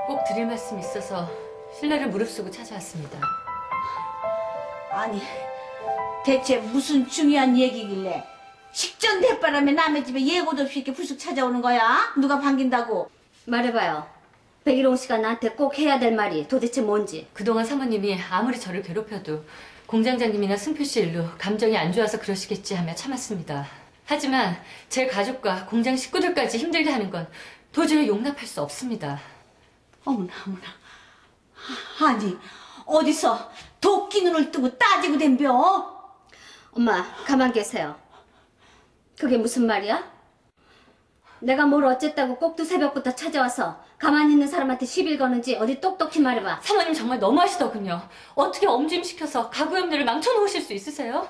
꼭 드릴 말씀이 있어서 신뢰를 무릅쓰고 찾아왔습니다. 아니, 대체 무슨 중요한 얘기길래 식전 대바람에 남의 집에 예고도 없이 이렇게 불쑥 찾아오는 거야? 누가 반긴다고? 말해봐요. 백일홍 씨가 나한테 꼭 해야 될 말이 도대체 뭔지. 그동안 사모님이 아무리 저를 괴롭혀도 공장장님이나 승표 씨 일로 감정이 안 좋아서 그러시겠지 하며 참았습니다. 하지만 제 가족과 공장 식구들까지 힘들게 하는 건 도저히 용납할 수 없습니다. 어머나, 어머나. 아니, 어디서 도끼 눈을 뜨고 따지고 댐벼? 엄마, 가만 계세요. 그게 무슨 말이야? 내가 뭘 어쨌다고 꼭두 새벽부터 찾아와서 가만히 있는 사람한테 시비를 거는지 어디 똑똑히 말해봐. 사모님 정말 너무하시더군요. 어떻게 엄지임시켜서 가구염들을 망쳐놓으실 수 있으세요?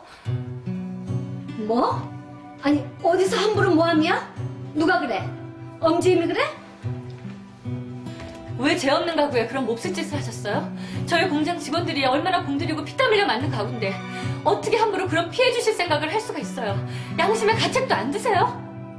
뭐? 아니, 어디서 함부로 모함이야? 누가 그래? 엄지임이 그래? 왜 죄 없는 가구에 그런 몹쓸 짓을 하셨어요? 저희 공장 직원들이 얼마나 공들이고 피땀 흘려 만든 가구인데 어떻게 함부로 그런 피해 주실 생각을 할 수가 있어요? 양심에 가책도 안 드세요?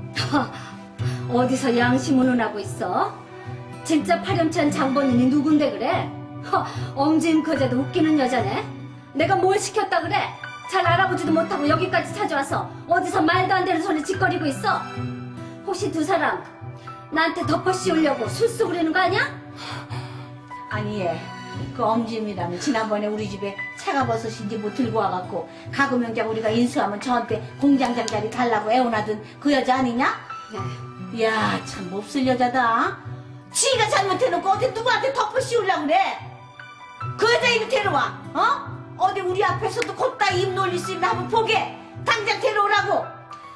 어디서 양심 운운하고 있어? 진짜 파렴치한 장본인이 누군데 그래? 엄지임 거제도 웃기는 여자네? 내가 뭘 시켰다 그래? 잘 알아보지도 못하고 여기까지 찾아와서 어디서 말도 안 되는 소리 짓거리고 있어? 혹시 두 사람 나한테 덮어 씌우려고 술수 부리는 거 아니야? 아니, 얘. 그 엄지임이라면 지난번에 우리 집에 차가버섯인지 뭐 들고 와갖고 가구 명장 우리가 인수하면 저한테 공장장 자리 달라고 애원하던 그 여자 아니냐? 네. 이야, 참 몹쓸 여자다. 지가 잘못해놓고 어디 누구한테 덮어 씌우려고 그래? 그 여자 이리 데려와. 어디 우리 앞에서도 곧다 입 놀릴 수 있나 한번 보게. 당장 데려오라고.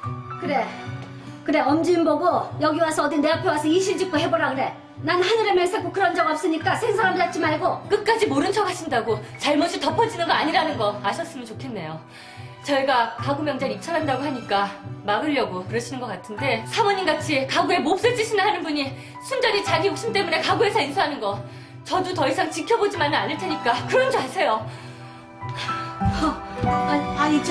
그래 엄지임 보고 여기 와서 어디 내 앞에 와서 이실직고 해보라 그래. 난 하늘에 멜새고 그런 적 없으니까 생사람 잡지 말고. 끝까지 모른 척 하신다고 잘못이 덮어지는 거 아니라는 거 아셨으면 좋겠네요. 저희가 가구 명절 입찰한다고 하니까 막으려고 그러시는 것 같은데 사모님같이 가구에 몹쓸 짓이나 하는 분이 순전히 자기 욕심 때문에 가구회사 인수하는 거 저도 더 이상 지켜보지만은 않을 테니까 그런 줄 아세요. 아니,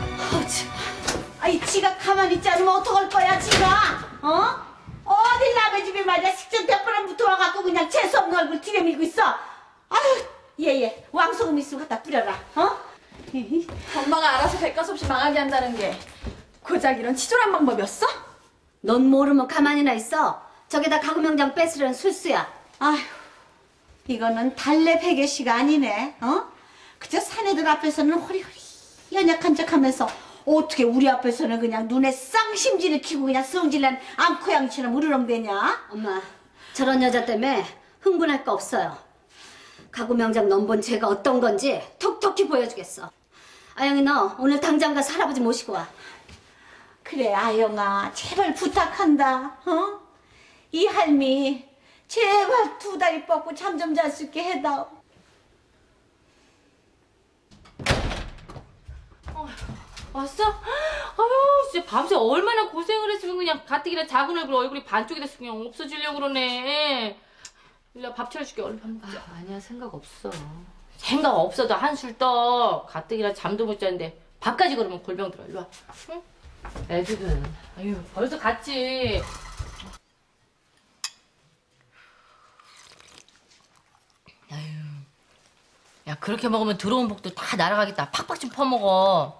아니, 지가 가만히 있지 않으면 어떡할 거야, 지가? 어딜 남의 집에 말이야, 식전 대바람부터 와갖고 그냥 재수없는 얼굴 들여밀고 있어. 아유, 얘, 왕소금 있으면 갖다 뿌려라, 엄마가 알아서 백가수 없이 망하게 한다는 게 고작 이런 치졸한 방법이었어? 넌 모르면 가만히나 있어. 저기다 가구 명장 뺏으려는 술수야. 아휴, 이거는 달래 베개시가 아니네, 그저 사내들 앞에서는 호리호리 연약한 척하면서 어떻게 우리 앞에서는 그냥 눈에 쌍심지를 키고 그냥 성질난 암코양처럼 으르렁대냐? 엄마, 저런 여자 때문에 흥분할 거 없어요. 가구 명장 넘본 죄가 어떤 건지 톡톡히 보여주겠어. 아영이 너 오늘 당장 가서 할아버지 모시고 와. 그래, 아영아, 제발 부탁한다, 이 할미 제발 두 다리 뻗고 잠 좀 잘 수 있게 해다오. 왔어? 아유, 진짜 밤새 얼마나 고생을 했으면 그냥 가뜩이나 작은 얼굴이 반쪽이 됐으면 그냥 없어지려고 그러네. 일로 밥 차려줄게. 얼른 밥 먹자. 아니야, 생각 없어. 생각 없어도 한술 떠. 가뜩이나 잠도 못 자는데 밥까지 그러면 골병 들어. 일로 와. 응? 애들은 아유, 벌써 갔지. 아유, 야, 그렇게 먹으면 들어온 복도 다 날아가겠다. 팍팍 좀 퍼먹어.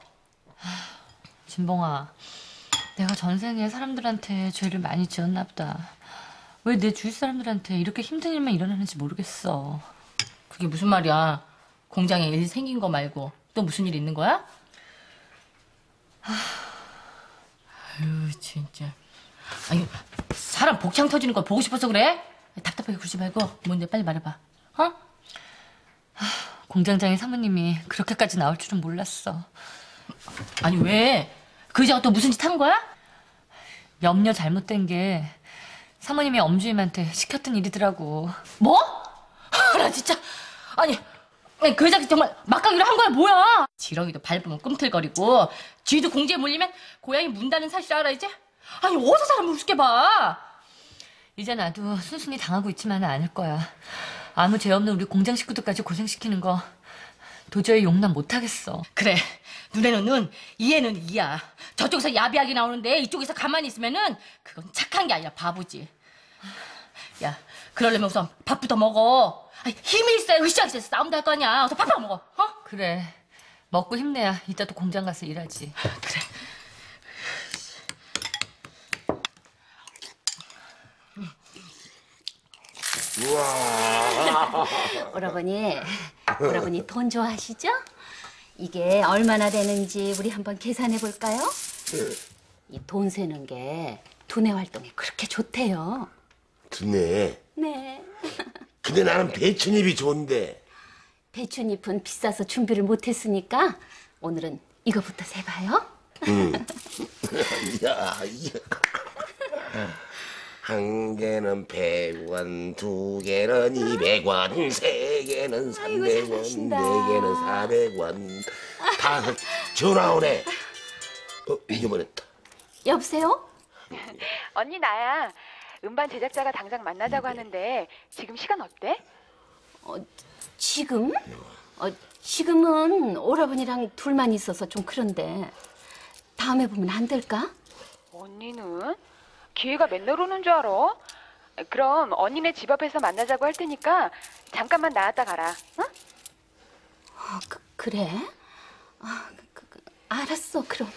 진봉아, 내가 전생에 사람들한테 죄를 많이 지었나 보다. 왜 내 주위 사람들한테 이렇게 힘든 일만 일어나는지 모르겠어. 그게 무슨 말이야? 공장에 일 생긴 거 말고 또 무슨 일 있는 거야? 아유, 진짜. 아유, 사람 복창 터지는 거 보고 싶어서 그래? 답답하게 굴지 말고 뭔데 빨리 말해봐. 공장장의 사모님이 그렇게까지 나올 줄은 몰랐어. 아니, 왜? 그 여자가 또 무슨 짓 한 거야? 염려 잘못된 게 사모님이 엄주임한테 시켰던 일이더라고. 뭐? 나 진짜. 아니, 그 여자가 정말 막가기로 한 거야 뭐야? 지렁이도 밟으면 꿈틀거리고 쥐도 공지에 몰리면 고양이 문다는 사실 알아 이제? 아니, 어디서 사람을 우습게 봐? 이제 나도 순순히 당하고 있지만은 않을 거야. 아무 죄 없는 우리 공장 식구들까지 고생시키는 거 도저히 용납 못하겠어. 그래, 눈에는 눈, 이에는 이야. 저쪽에서 야비하게 나오는데 이쪽에서 가만히 있으면은 그건 착한 게 아니라 바보지. 야, 그러려면 우선 밥부터 먹어. 아니, 힘이 있어야 으쌰으쌰 싸움도 할 거 아니야. 어서 밥부터 먹어. 어? 그래. 먹고 힘내야 이따 또 공장 가서 일하지. 그래. 오라버니 돈 좋아하시죠? 이게 얼마나 되는지 우리 한번 계산해 볼까요? 이 돈 세는 게 두뇌 활동에 그렇게 좋대요. 두네. 네. 근데 나는 배추잎이 좋은데. 배추잎은 비싸서 준비를 못했으니까 오늘은 이거부터 세봐요. 야, 한 개는 100원, 두 개는 200원, 세 개는 300원, 잘하신다. 네 개는 400원. 다 전화 오네. 잊어버렸다. 여보세요? 언니 나야. 음반 제작자가 당장 만나자고 하는데 지금 시간 어때? 지금? 지금은 오라버니랑 둘만 있어서 좀 그런데 다음에 보면 안 될까? 언니는 기회가 맨날 오는 줄 알아? 그럼 언니네 집 앞에서 만나자고 할 테니까 잠깐만 나왔다 가라. 응? 그래? 알았어, 그럼.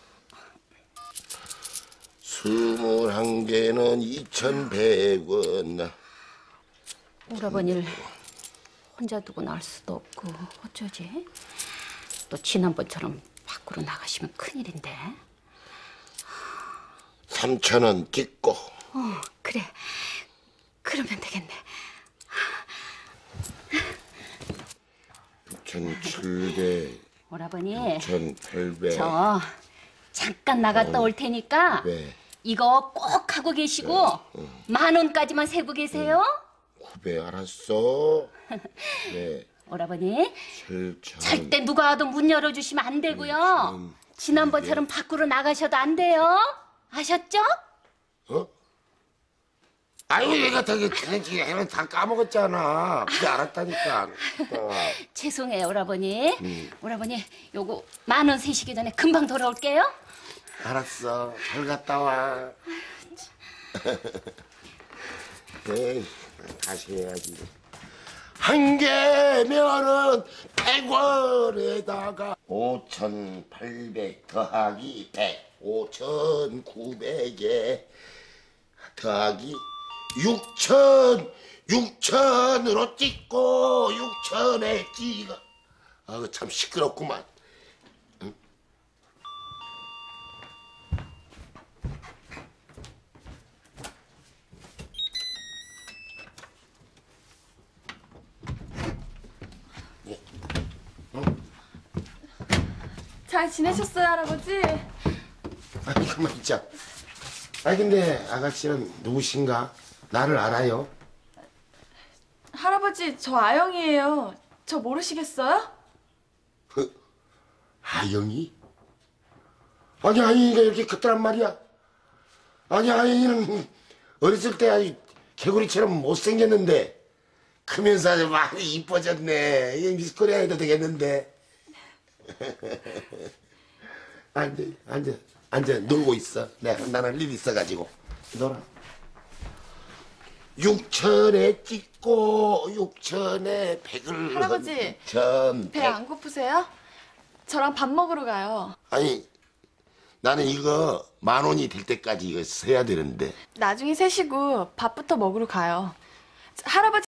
21개는 2,100원. 오라버니를 혼자 두고 날 수도 없고 어쩌지? 또 지난번처럼 밖으로 나가시면 큰일인데. 3,000원 찍고. 그래. 그러면 되겠네. 6,700, 오라버니, 1,800. 저 잠깐 나갔다 올 테니까 네. 이거 꼭 하고 계시고 10,000원까지만 세고 계세요. 900 알았어. 네. 오라버니, 7,000. 절대 누가 와도 문 열어주시면 안 되고요. 지난번처럼 밖으로 나가셔도 안 돼요. 아셨죠? 어? 아이고 얘가 되게 다 까먹었잖아. 그게 알았다니까. 죄송해요, 오라버니. 오라버니, 요거 10,000원 세시기 전에 금방 돌아올게요. 알았어. 잘 갔다 와. 네, 다시 해야지. 한 개면은 100원에다가 5,800 더하기 100, 5,900에 더하기 6,000으로 찍고 6,000에 찍어. 아, 참 시끄럽구만. 잘 지내셨어요, 할아버지? 아니, 가만 있자. 아니, 근데 아가씨는 누구신가? 나를 알아요? 할아버지, 저 아영이에요. 저 모르시겠어요? 아영이? 아니, 아영이가 이렇게 컸단 말이야. 아니, 아영이는 어렸을 때 아주 개구리처럼 못생겼는데 크면서 아주 많이 이뻐졌네. 이 미스코리아 해도 되겠는데. 앉아, 놀고 있어. 나는 할 일 있어가지고. 놀아. 6,000에 찍고 6,000에 100을. 할아버지, 6,000, 배 안 고프세요? 저랑 밥 먹으러 가요. 아니, 나는 이거 10,000원이 될 때까지 이거 써야 되는데. 나중에 세시고 밥부터 먹으러 가요. 할아버지